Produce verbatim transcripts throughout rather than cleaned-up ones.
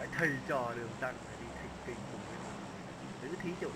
phải thầy trò đường tăng phải đi thỉnh kinh cùng với một nữ thí chủ.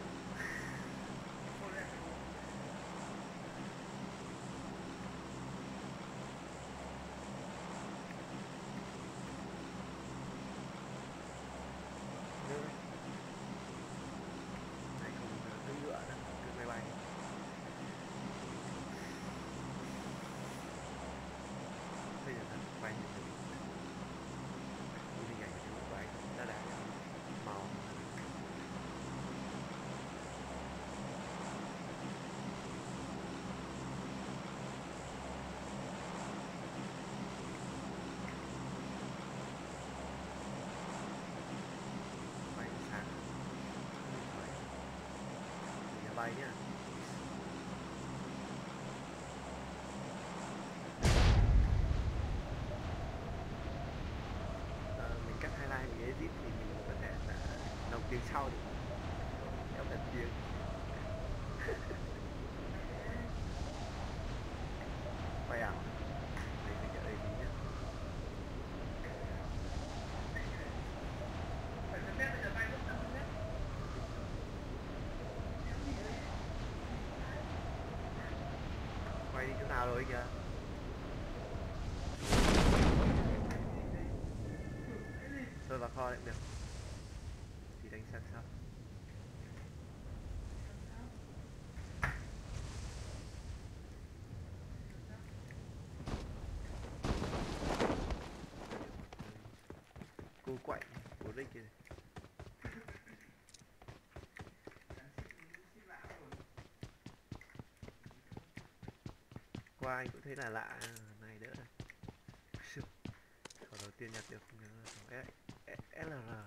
Nữ này không cưỡi ngựa nữa, cưỡi máy bay. Bây giờ là quay hình hình hình ảnh của chú của anh đã đã màu. Quay sáng nhà bay nhá. Ờ, mình cắt highlight mình edit thì mình có thể là lồng tiếng sau đi em đặt tiếng. Quay ảo để mình ở đây tí nhé. Quay đi chỗ nào rồi kìa. Tôi vào kho lại được thì đánh sang sau. Cô quậy của Rick kìa. Qua anh cũng thấy là lạ này đỡ này. Khẩu đầu tiên nhặt được khẩu ét lờ rờ.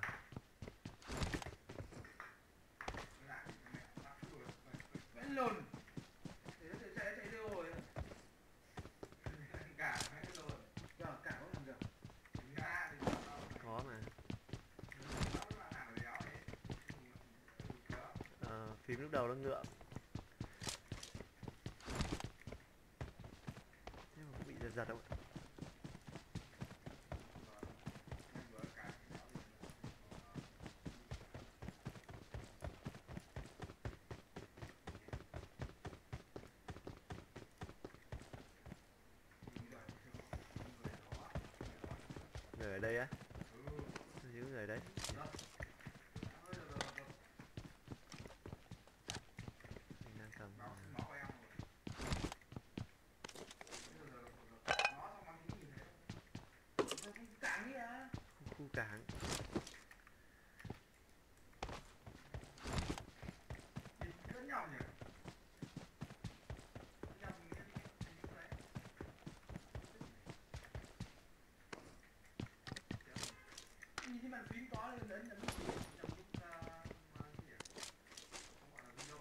Vẫn lồn để nó chạy chạy đi rồi cả hai cái lồn giờ cả có làm được Có mà. Ờ, phím lúc đầu nó ngựa nhưng mà có bị giật giật không? Người ở đây á? Những người đấy. Mình đang cầm khu, khu cảng. Nhìn thấy bàn phím có lên đến là biết gì trong lúc gì à? Không gọi là Windows.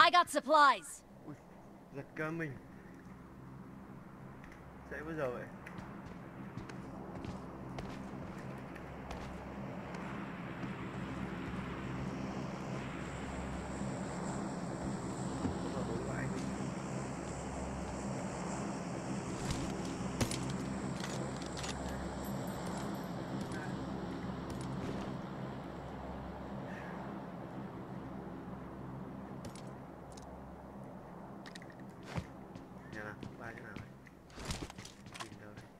I got supplies. Ui, giật cơ mình. Chạy bao giờ vậy? Ở bốn vãi. Nhà nào? Ba chỗ nào vậy? Tìm đâu đây?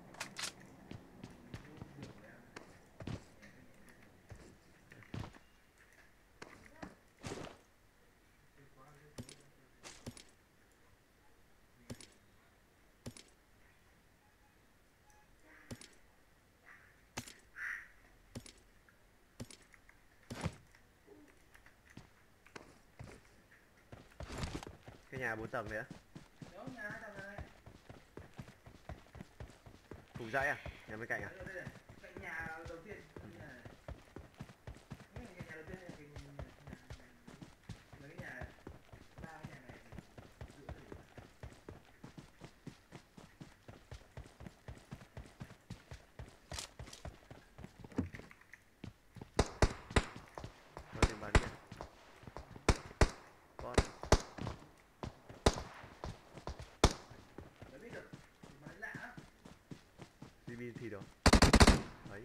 Cái nhà bốn tầng đấy á? Nếu nhà hai tầng này. Cùng dãy à? Nhà bên cạnh à? Đây, đây, đây. Cạnh nhà đầu tiên. Nhà này. Cái nhà, nhà đầu tiên là cái nhà, nhà, mấy cái nhà này. Ba cái nhà này giữa thì Có tiền bán kia. Bot. mới biết được. Mà nó lạ lắm. Di bin thì đâu? Đấy.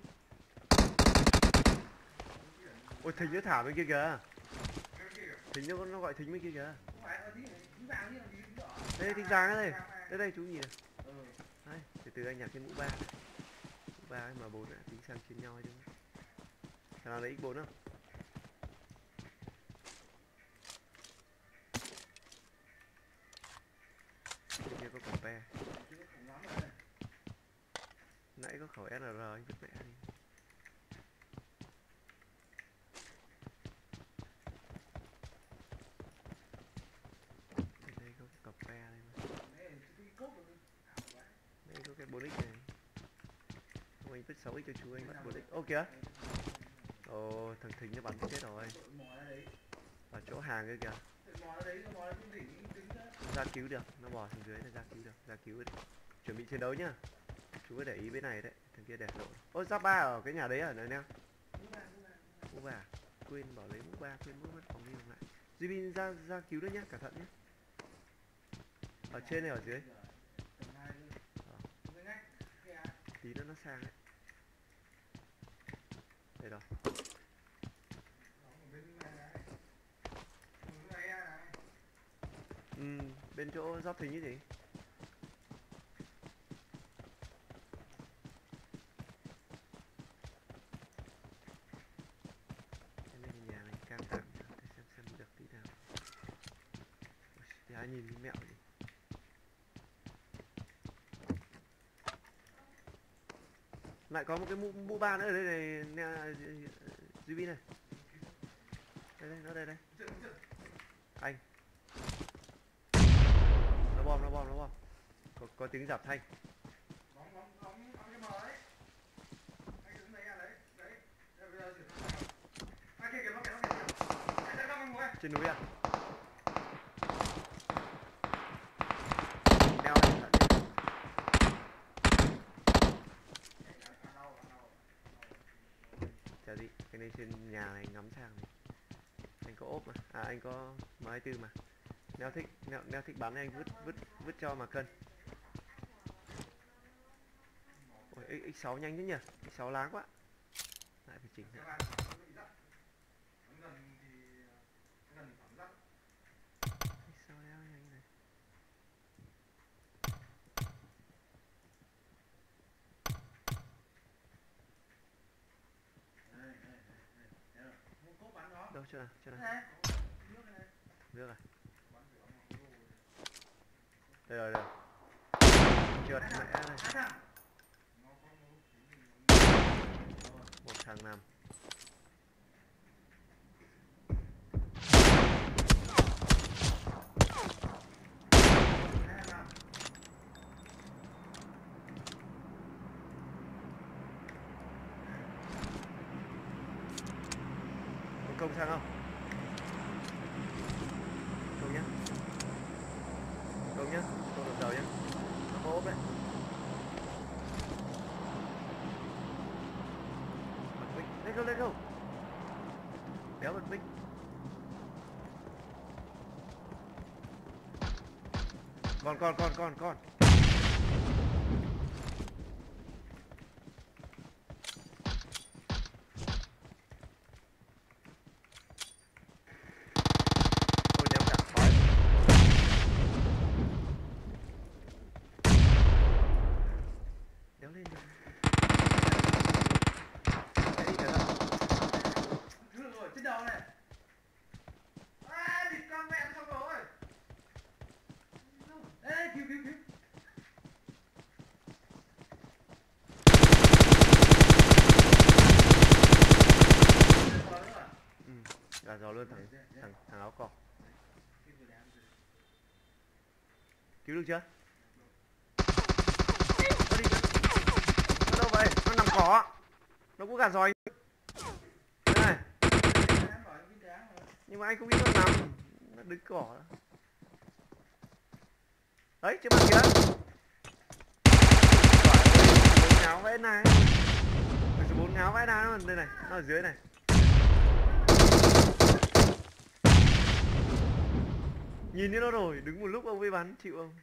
Ôi Thính nó thả bên kia kìa. Cái kia kìa. Thính nó nó gọi Thính bên kia kìa. Không phải ở tí này, tí vàng chứ làm gì tí đỏ. Đây Thính vàng đây. Vàng vàng. Đây đây chú nhìn này. Ừ. Đây, từ từ anh nhặt cái mũ ba này. Mũ ba M bốn này, tính sang chiến nhau chứ. Thằng nào lấy X bốn không? Bên kia có cổng pe. Chứ có khủng lắm rồi đây. Nãy có khẩu ét lờ rờ anh vứt mẹ đi. Bên đây có cái cổng pe đây mà. Đấy là cái cốt rồi. Ảo quá. Đây có cái bốn x này. Không anh vứt sáu x cho chú anh bắt bốn x. Ô kìa. Ồ thằng Thính nó bắn chết rồi. Đội mò ra đấy. Ở chỗ hàng kia kìa. Đội mò ra đấy, đội mò ra trên đỉnh tính đó. Ra cứu được, nó bò xuống dưới là ra cứu được, ra cứu được. Chuẩn bị chiến đấu nhá. Chú phải để ý bên này đấy, thằng kia đẹp lộ. Ôi giáp ba ở cái nhà đấy ở này nè. Mũ vàng, mũ vàng, mũ vàng. Mũ ba, quên bỏ lấy mũ ba, quên mũ mất phòng đi phòng lại. Jibin ra ra cứu nữa nhá, cẩn thận nhé. Ở trên này ở dưới. Tầng hai luôn. Ờ. Người ngách. Kìa. Tí nữa nó sang đấy. Đây rồi. Đó, ở bên này này. Ở bên này này. Ừ, bên chỗ giáp Thính như gì? Cái này nhà này cam tạm để xem xem được tí nào. Ôi, thì ai nhìn cái mẹo gì? Lại có một cái mũ mũ ba nữa ở đây này nè, Jibin này. Đây đây, nó đây đây. Chừng, chừng. Anh. Nó bom, nó bom, nó bom. Có, có tiếng giảm thanh. Bóng, bóng, bóng, bóng cái mờ đấy. Anh đứng đấy à, đấy, đấy. Đây, bây giờ chuyển sang sao? À, kìa kìa, nó kìa, nó kìa. Anh đang đang ngồi à? Trên núi à? Đeo anh thận đi. À, đâu, à, đâu. Chả gì, cái này trên nhà này ngắm sang này. Anh có ốp mà, à anh có M hai mươi tư mà. Nếu thích, nếu, nếu thích bắn thì anh vứt vứt vứt cho mà cân. Ôi X sáu nhanh thế nhỉ? X sáu láng quá. Lại phải chỉnh Các nữa. bạn, nó bị dắt. Nó gần thì, nó gần thì phẳng dắt. X sáu láng nhanh này. Đây, đây, đây, đây. Thấy rồi. Mua cốt bắn nó. Đâu chưa nào, chưa nào. Này, nước này này. Nước à? Bắn thử bắn vào cái đồ này. Đây rồi, đây rồi. Trượt mẹ này. À, thằng. Nó có một lúc tí thì nó- Rồi. Một thằng nằm. Hai thằng. Có công sang không? Công nhá. Công nhá, công làm đầu nhá. Nó có ốp đấy. Bật mic, let's go, let's go. Đéo bật mic. Còn còn còn còn còn. Ôi nhắm cả khói. Đéo lên được. Cái gì thế nào? Cứu được rồi, trên đầu này. À, thịt con mẹ nó xong rồi. Ê, cứu cứu cứu. Ừ, gà giò luôn thằng thằng thằng áo cỏ. Cứu được chưa? Nó đi chưa? Nó đâu vậy? Nó nằm cỏ. Nó cũng gà giò. Đây này. Nhưng mà anh không biết nó nằm. Nó đứng cỏ. Đấy, trước mặt kìa. Bốn ngáo vẽ này. Số bốn ngáo vẽ này. Đây này, nó ở dưới này. Nhìn thấy nó rồi, đứng một lúc ông ấy bắn, chịu không?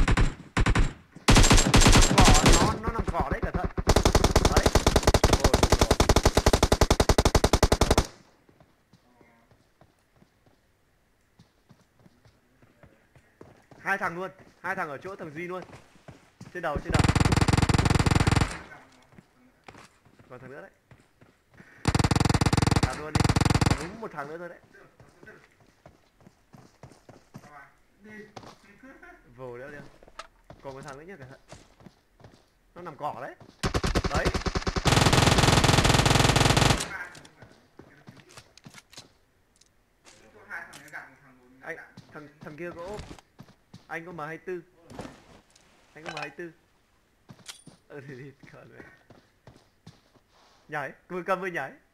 Nằm cỏ, nó, nó nằm cỏ đấy, cẩn thận. Đấy. Ôi, hai thằng luôn, hai thằng ở chỗ thằng Duy luôn. Trên đầu, trên đầu. Còn thằng nữa đấy. Làm luôn đi. Đúng một thằng nữa thôi đấy. Vồ đéo đéo. Còn một thằng nữa nhá, cẩn thận. Nó nằm cỏ đấy. Đấy. Anh, thằng thằng kia có ốp. Anh có M hai tư. Anh có M hai tư. Ờ thì thì còn vậy. Nhảy, vừa cầm vừa nhảy.